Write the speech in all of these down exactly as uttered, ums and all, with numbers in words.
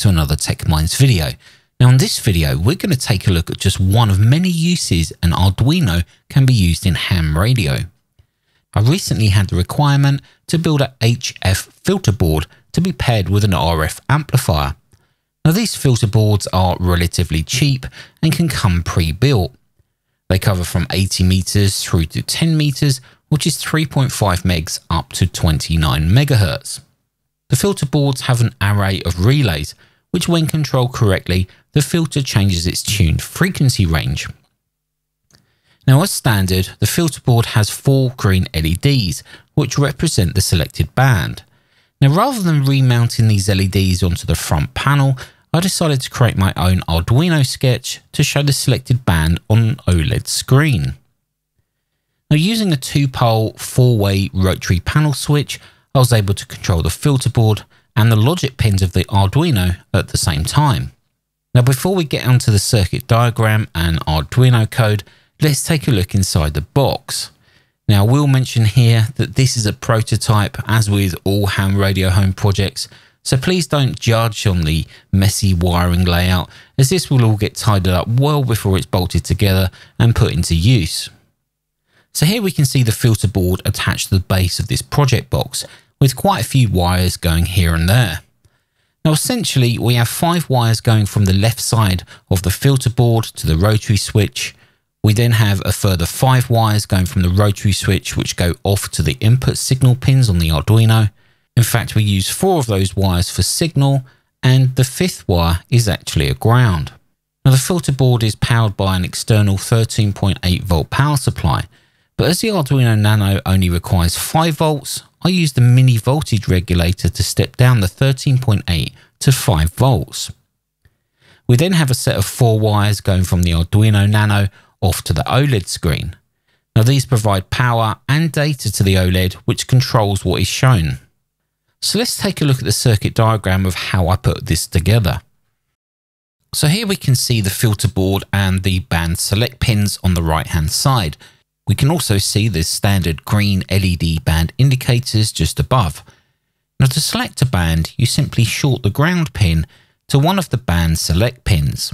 to another Tech Minds video. Now in this video, we're going to take a look at just one of many uses an Arduino can be used in ham radio. I recently had the requirement to build a H F filter board to be paired with an R F amplifier. Now these filter boards are relatively cheap and can come pre-built. They cover from eighty meters through to ten meters, which is three point five megs up to twenty-nine megahertz. The filter boards have an array of relays, which when controlled correctly, the filter changes its tuned frequency range. Now as standard, the filter board has four green L E Ds, which represent the selected band. Now rather than remounting these L E Ds onto the front panel, I decided to create my own Arduino sketch to show the selected band on an OLED screen. Now using a two-pole four-way rotary panel switch, I was able to control the filter board and the logic pins of the Arduino at the same time. Now before we get onto the circuit diagram and Arduino code, let's take a look inside the box. Now I will mention here that this is a prototype, as with all ham radio home projects, so please don't judge on the messy wiring layout, as this will all get tidied up well before it's bolted together and put into use. So here we can see the filter board attached to the base of this project box, with quite a few wires going here and there. Now essentially we have five wires going from the left side of the filter board to the rotary switch. We then have a further five wires going from the rotary switch which go off to the input signal pins on the Arduino. In fact, we use four of those wires for signal, and the fifth wire is actually a ground. Now the filter board is powered by an external thirteen point eight volt power supply, but as the Arduino Nano only requires five volts, I used the mini voltage regulator to step down the thirteen point eight to five volts. We then have a set of four wires going from the Arduino Nano off to the OLED screen. Now these provide power and data to the OLED, which controls what is shown. So let's take a look at the circuit diagram of how I put this together. So here we can see the filter board and the band select pins on the right hand side. We can also see the standard green L E D band indicators just above. Now to select a band, you simply short the ground pin to one of the band select pins.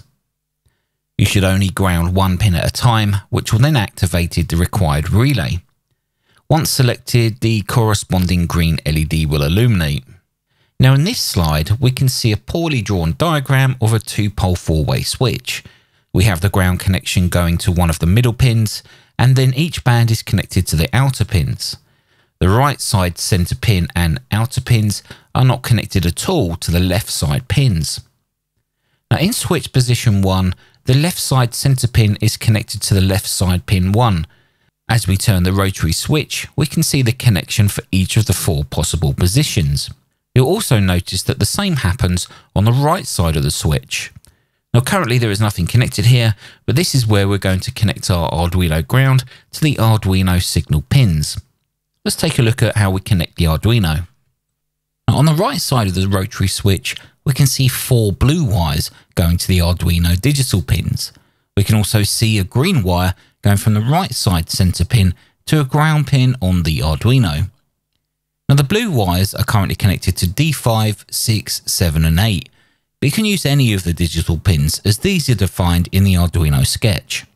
You should only ground one pin at a time, which will then activate the required relay. Once selected, the corresponding green L E D will illuminate. Now in this slide, we can see a poorly drawn diagram of a two-pole four-way switch. We have the ground connection going to one of the middle pins, and then each band is connected to the outer pins. The right side center pin and outer pins are not connected at all to the left side pins. Now in switch position one, the left side center pin is connected to the left side pin one. As we turn the rotary switch, we can see the connection for each of the four possible positions. You'll also notice that the same happens on the right side of the switch. Now currently there is nothing connected here, but this is where we're going to connect our Arduino ground to the Arduino signal pins. Let's take a look at how we connect the Arduino. Now on the right side of the rotary switch, we can see four blue wires going to the Arduino digital pins. We can also see a green wire going from the right side center pin to a ground pin on the Arduino. Now the blue wires are currently connected to D five, six, seven and eight. You can use any of the digital pins as these are defined in the Arduino sketch.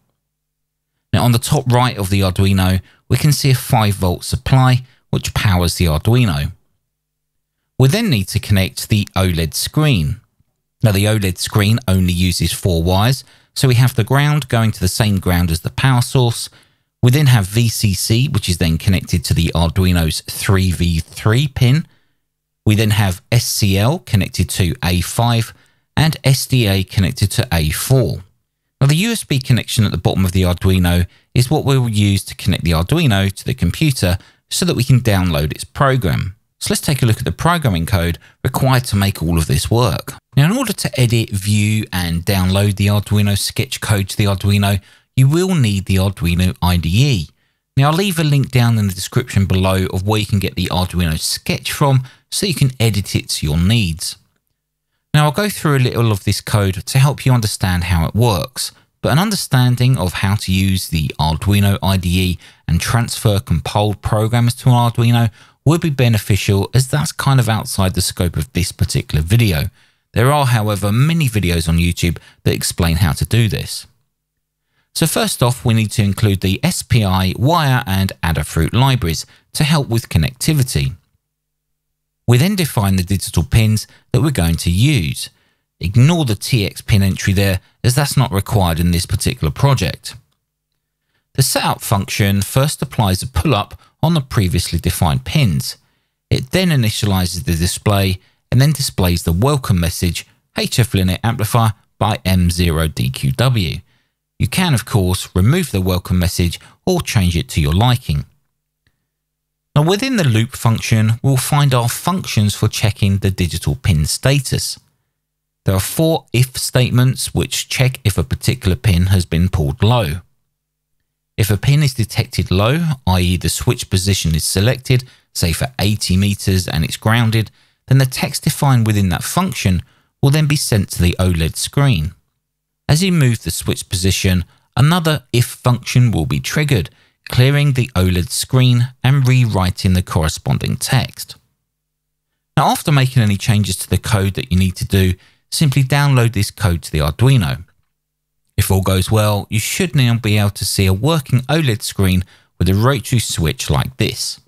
Now on the top right of the Arduino, we can see a five volt supply which powers the Arduino. We then need to connect the OLED screen. Now the OLED screen only uses four wires, so we have the ground going to the same ground as the power source. We then have V C C, which is then connected to the Arduino's three V three pin. We then have S C L connected to A five and S D A connected to A four. Now the U S B connection at the bottom of the Arduino is what we will use to connect the Arduino to the computer so that we can download its program. So let's take a look at the programming code required to make all of this work. Now in order to edit, view and download the Arduino sketch code to the Arduino, you will need the Arduino I D E. Now I'll leave a link down in the description below of where you can get the Arduino sketch from so you can edit it to your needs. Now I'll go through a little of this code to help you understand how it works, but an understanding of how to use the Arduino I D E and transfer compiled programs to an Arduino would be beneficial, as that's kind of outside the scope of this particular video. There are, however, many videos on YouTube that explain how to do this. So first off, we need to include the S P I, wire and Adafruit libraries to help with connectivity. We then define the digital pins that we're going to use. Ignore the T X pin entry there, as that's not required in this particular project. The setup function first applies a pull-up on the previously defined pins. It then initializes the display and then displays the welcome message H F linear amplifier by M zero D Q W. You can, of course, remove the welcome message or change it to your liking. Now, within the loop function, we'll find our functions for checking the digital pin status. There are four if statements which check if a particular pin has been pulled low. If a pin is detected low, that is the switch position is selected, say for eighty meters and it's grounded, then the text defined within that function will then be sent to the OLED screen. As you move the switch position, another if function will be triggered, clearing the OLED screen and rewriting the corresponding text. Now, after making any changes to the code that you need to do, simply download this code to the Arduino. If all goes well, you should now be able to see a working OLED screen with a rotary switch like this.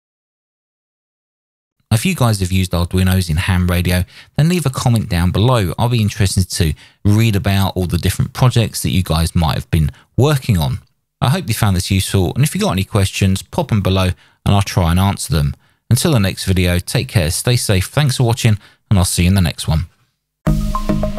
If you guys have used Arduinos in ham radio, then leave a comment down below. I'll be interested to read about all the different projects that you guys might have been working on. I hope you found this useful, and if you got any questions, pop them below and I'll try and answer them. Until the next video, take care, stay safe, thanks for watching, and I'll see you in the next one.